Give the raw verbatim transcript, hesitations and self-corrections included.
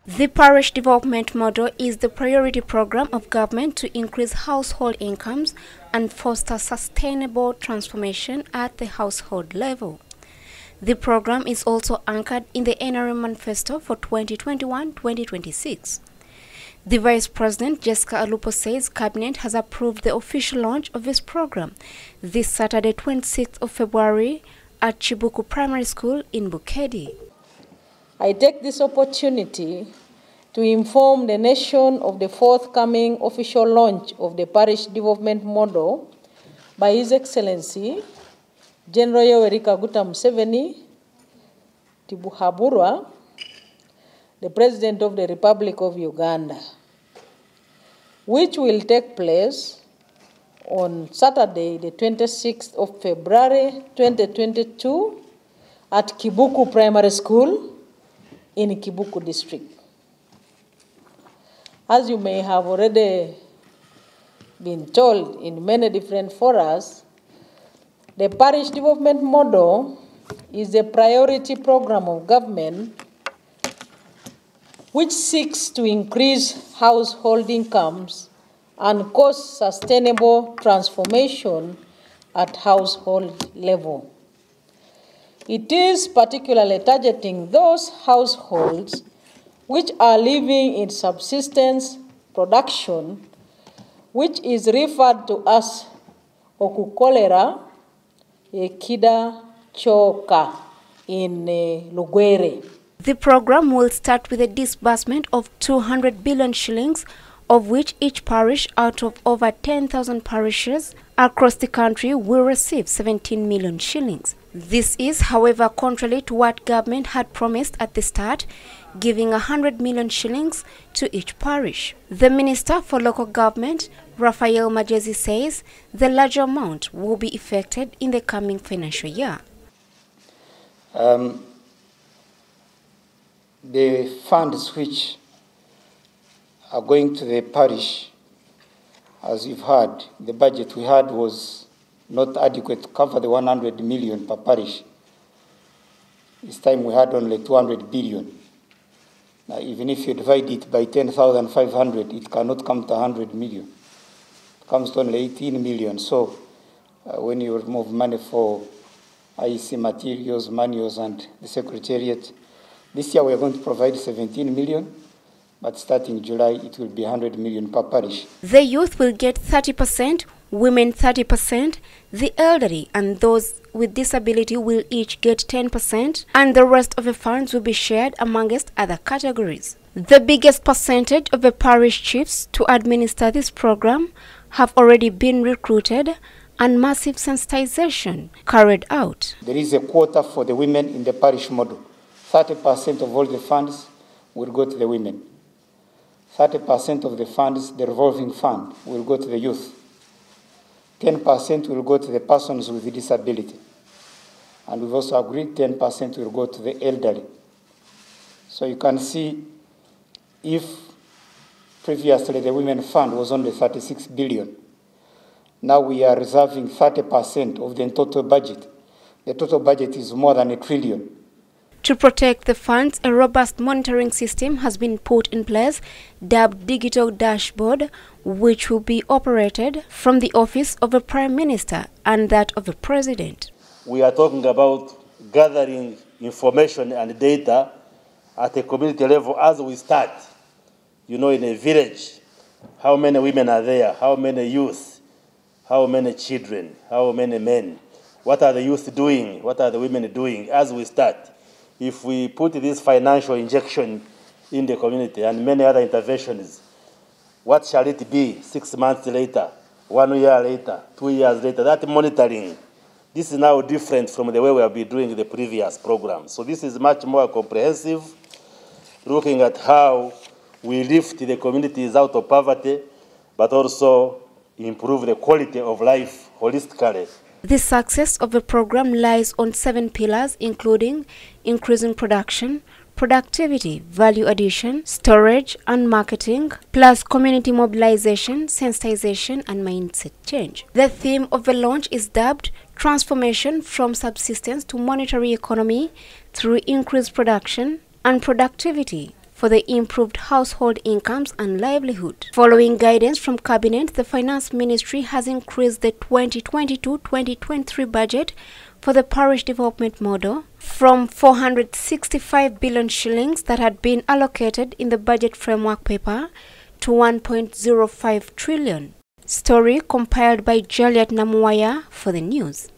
The Parish Development Model is the priority program of government to increase household incomes and foster sustainable transformation at the household level. The program is also anchored in the N R M Manifesto for twenty twenty-one to twenty twenty-six. The Vice President, Jessica Alupo, says Cabinet has approved the official launch of this program this Saturday, twenty-sixth of February, at Kibuku Primary School in Bukedi. I take this opportunity to inform the nation of the forthcoming official launch of the Parish Development Model by His Excellency General Yoweri Kaguta Museveni Tibuhaburwa, the President of the Republic of Uganda, which will take place on Saturday, the twenty-sixth of February twenty twenty-two at Kibuku Primary School in Kibuku District. As you may have already been told in many different forums, the Parish Development Model is a priority program of government which seeks to increase household incomes and cause sustainable transformation at household level. It is particularly targeting those households which are living in subsistence production, which is referred to as okukolera ekida choka in uh, Lugwere. The program will start with a disbursement of two hundred billion shillings, of which each parish out of over ten thousand parishes across the country will receive seventeen million shillings. This is, however, contrary to what government had promised at the start, giving one hundred million shillings to each parish. The Minister for Local Government, Raphael Majezi, says the larger amount will be effected in the coming financial year. Um, the funds which are going to the parish, as you've heard, the budget we had was not adequate to cover the one hundred million per parish. This time we had only two hundred billion. Now, even if you divide it by ten thousand five hundred, it cannot come to one hundred million. It comes to only eighteen million. So uh, when you remove money for I E C materials, manuals, and the Secretariat, this year we are going to provide seventeen million. But starting July, it will be one hundred million per parish. The youth will get thirty percent, women thirty percent, the elderly and those with disability will each get ten percent, and the rest of the funds will be shared amongst other categories. The biggest percentage of the parish chiefs to administer this program have already been recruited and massive sensitization carried out. There is a quota for the women in the parish model. thirty percent of all the funds will go to the women. thirty percent of the funds, the revolving fund, will go to the youth. ten percent will go to the persons with disability. And we've also agreed ten percent will go to the elderly. So you can see, if previously the women fund was only thirty-six billion, now we are reserving thirty percent of the total budget. The total budget is more than a trillion. To protect the funds, a robust monitoring system has been put in place, dubbed Digital Dashboard, which will be operated from the office of the Prime Minister and that of the President. We are talking about gathering information and data at a community level as we start. You know, in a village, how many women are there, how many youth, how many children, how many men, what are the youth doing, what are the women doing as we start. If we put this financial injection in the community and many other interventions, what shall it be six months later, one year later, two years later? That monitoring, this is now different from the way we have been doing the previous program. So this is much more comprehensive, looking at how we lift the communities out of poverty, but also improve the quality of life holistically. The success of the program lies on seven pillars, including increasing production, productivity, value addition, storage and marketing, plus community mobilization, sensitization and mindset change. The theme of the launch is dubbed Transformation from Subsistence to Monetary Economy through Increased Production and Productivity for the improved household incomes and livelihood. Following guidance from Cabinet, the Finance Ministry has increased the twenty twenty-two twenty twenty-three budget for the parish development model from four hundred sixty-five billion shillings that had been allocated in the budget framework paper to one point zero five trillion. Story compiled by Juliet Namuwaya for the news.